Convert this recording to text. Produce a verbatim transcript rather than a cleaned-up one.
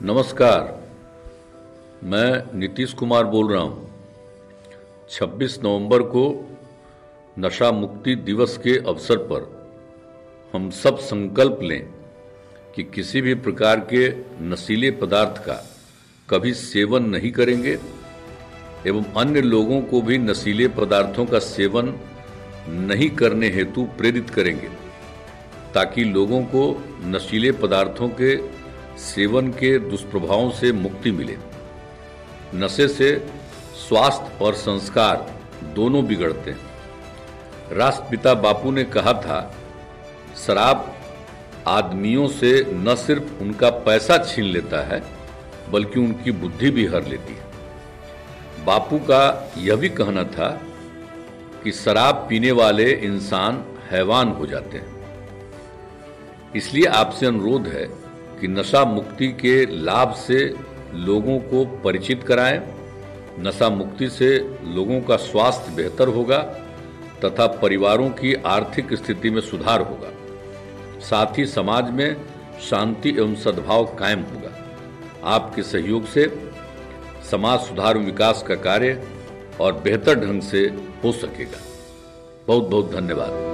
नमस्कार, मैं नीतीश कुमार बोल रहा हूँ। छब्बीस नवंबर को नशा मुक्ति दिवस के अवसर पर हम सब संकल्प लें कि किसी भी प्रकार के नशीले पदार्थ का कभी सेवन नहीं करेंगे एवं अन्य लोगों को भी नशीले पदार्थों का सेवन नहीं करने हेतु प्रेरित करेंगे, ताकि लोगों को नशीले पदार्थों के सेवन के दुष्प्रभावों से मुक्ति मिले। नशे से स्वास्थ्य और संस्कार दोनों बिगड़ते हैं। राष्ट्रपिता बापू ने कहा था, शराब आदमियों से न सिर्फ उनका पैसा छीन लेता है बल्कि उनकी बुद्धि भी हर लेती है। बापू का यह भी कहना था कि शराब पीने वाले इंसान हैवान हो जाते हैं। इसलिए आपसे अनुरोध है कि नशा मुक्ति के लाभ से लोगों को परिचित कराएं। नशा मुक्ति से लोगों का स्वास्थ्य बेहतर होगा तथा परिवारों की आर्थिक स्थिति में सुधार होगा। साथ ही समाज में शांति एवं सद्भाव कायम होगा। आपके सहयोग से समाज सुधार एवं विकास का कार्य और बेहतर ढंग से हो सकेगा। बहुत बहुत धन्यवाद।